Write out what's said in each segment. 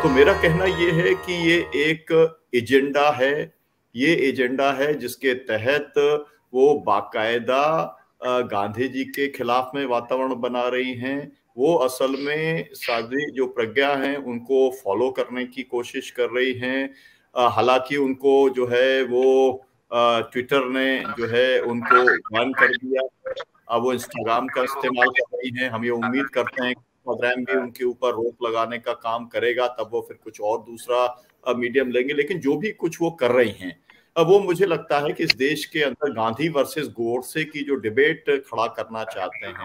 तो मेरा कहना ये है कि ये एक एजेंडा है, ये एजेंडा है जिसके तहत वो बाकायदा गांधी जी के खिलाफ में वातावरण बना रही हैं। वो असल में सादी जो प्रज्ञा हैं उनको फॉलो करने की कोशिश कर रही हैं। हालांकि उनको जो है वो ट्विटर ने जो है उनको बैन कर दिया। अब वो इंस्टाग्राम का इस्तेमाल कर रही हैं। हम ये उम्मीद करते हैं प्रोग्राम भी उनके ऊपर रोक लगाने का काम करेगा, तब वो फिर कुछ और दूसरा मीडियम लेंगे। लेकिन जो भी कुछ वो कर रही हैं, अब वो मुझे लगता है कि इस देश के अंदर गांधी वर्सेस गोडसे की जो डिबेट खड़ा करना चाहते हैं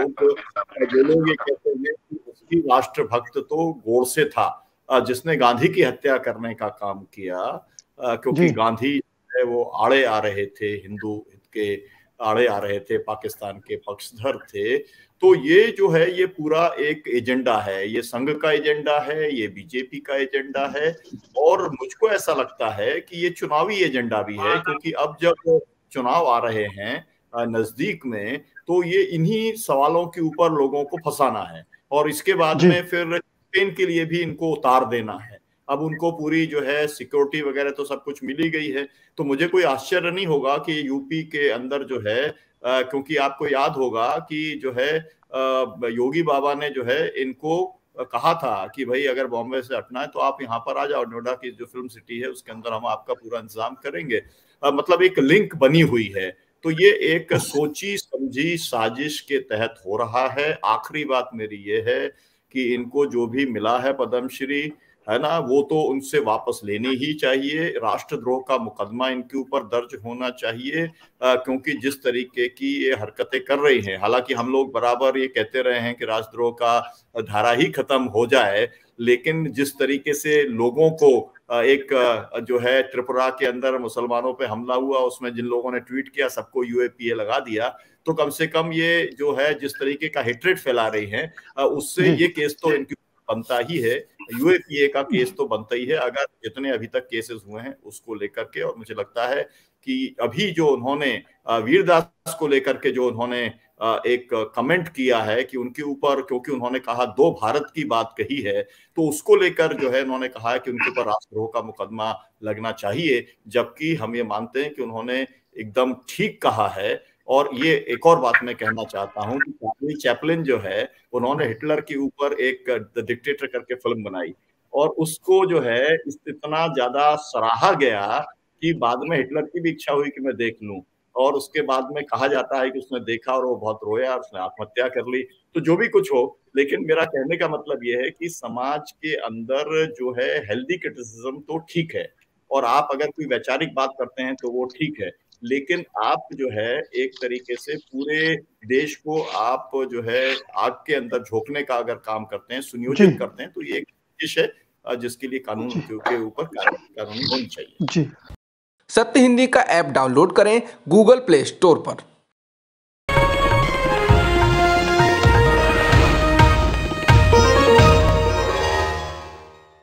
जो लोग ये कहते हैं कि असली राष्ट्रभक्त तो गोडसे था, जिसने गांधी की हत्या करने का काम किया, क्योंकि जी। गांधी है वो आड़े आ रहे थे, हिंदू के आड़े आ रहे थे, पाकिस्तान के पक्षधर थे। तो ये जो है ये पूरा एक एजेंडा है, ये संघ का एजेंडा है, ये बीजेपी का एजेंडा है। और मुझको ऐसा लगता है कि ये चुनावी एजेंडा भी है, क्योंकि अब जब चुनाव आ रहे हैं नजदीक में, तो ये इन्हीं सवालों के ऊपर लोगों को फंसाना है और इसके बाद जी। में फिर कैंपेन के लिए भी इनको उतार देना है। अब उनको पूरी जो है सिक्योरिटी वगैरह तो सब कुछ मिली गई है, तो मुझे कोई आश्चर्य नहीं होगा कि यूपी के अंदर जो है क्योंकि आपको याद होगा कि जो है योगी बाबा ने जो है इनको कहा था कि भाई अगर बॉम्बे से हटना है तो आप यहाँ पर आ जाओ, नोएडा की जो फिल्म सिटी है उसके अंदर हम आपका पूरा इंतजाम करेंगे। मतलब एक लिंक बनी हुई है। तो ये एक सोची समझी साजिश के तहत हो रहा है। आखिरी बात मेरी ये है कि इनको जो भी मिला है पद्मश्री, है ना, वो तो उनसे वापस लेनी ही चाहिए। राष्ट्रद्रोह का मुकदमा इनके ऊपर दर्ज होना चाहिए, क्योंकि जिस तरीके की ये हरकतें कर रही हैं, हालांकि हम लोग बराबर ये कहते रहे हैं कि राष्ट्रद्रोह का धारा ही खत्म हो जाए, लेकिन जिस तरीके से लोगों को एक जो है त्रिपुरा के अंदर मुसलमानों पे हमला हुआ, उसमें जिन लोगों ने ट्वीट किया सबको यूएपीए लगा दिया, तो कम से कम ये जो है जिस तरीके का हेट्रेड फैला रही है, उससे जी। ये केस तो इनके बनता ही है। यूएपीए का केस तो बनता ही है, अगर जितने अभी तक केसेस हुए हैं उसको लेकर के। और मुझे लगता है कि अभी जो उन्होंने वीरदास को लेकर के जो उन्होंने एक कमेंट किया है कि उनके ऊपर, क्योंकि उन्होंने कहा दो भारत की बात कही है, तो उसको लेकर जो है उन्होंने कहा है कि उनके ऊपर राष्ट्रद्रोह का मुकदमा लगना चाहिए। जबकि हम ये मानते हैं कि उन्होंने एकदम ठीक कहा है। और ये एक और बात मैं कहना चाहता हूं कि चार्ली चैपलिन जो है, उन्होंने हिटलर के ऊपर एक द डिक्टेटर करके फिल्म बनाई और उसको जो है इतना ज्यादा सराहा गया कि बाद में हिटलर की भी इच्छा हुई कि मैं देख लूं, और उसके बाद में कहा जाता है कि उसने देखा और वो बहुत रोया, उसने आत्महत्या कर ली। तो जो भी कुछ हो, लेकिन मेरा कहने का मतलब ये है कि समाज के अंदर जो है हेल्दी क्रिटिसिज्म तो ठीक है, और आप अगर कोई वैचारिक बात करते हैं तो वो ठीक है, लेकिन आप जो है एक तरीके से पूरे देश को आप जो है आग के अंदर झोंकने का अगर काम करते हैं, जी। सुनियोजित करते हैं, तो ये एक कोशिश है जिसके लिए कानून जी। के ऊपर कानूनी होनी चाहिए। जी। सत्य हिंदी का ऐप डाउनलोड करें गूगल प्ले स्टोर पर।